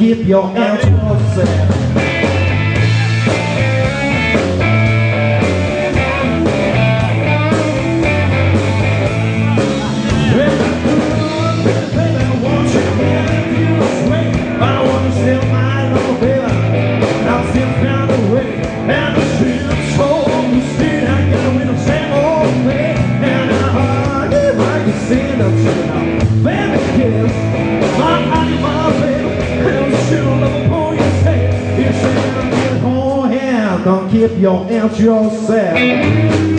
keep your hands to yourself. Don't keep your hands to yourself.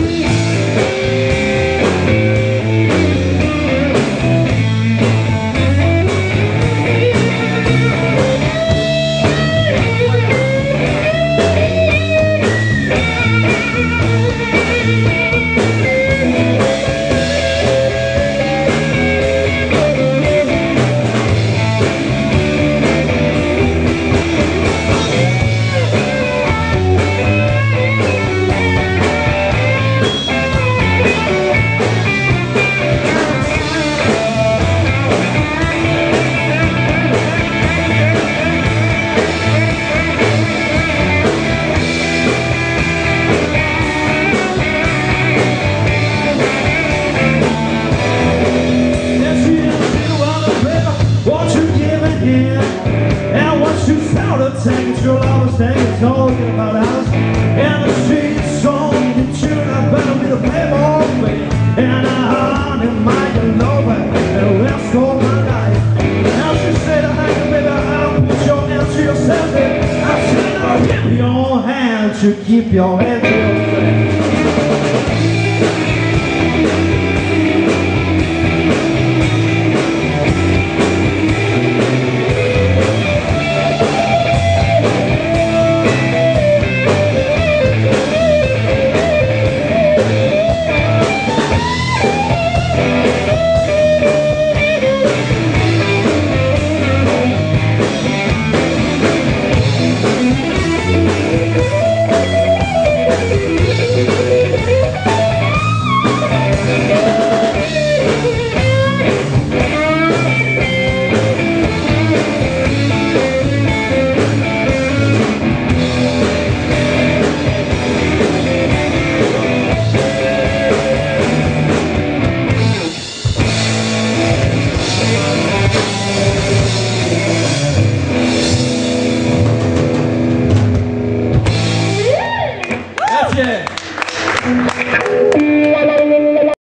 And once you start to take your love, stay talking about us. And the streets song you tune, I better be the playboy baby. And I heart in my love and the rest of my life. Now she said, hey baby, I'll put your hands to yourself. I said, I'll give your hand to keep your head.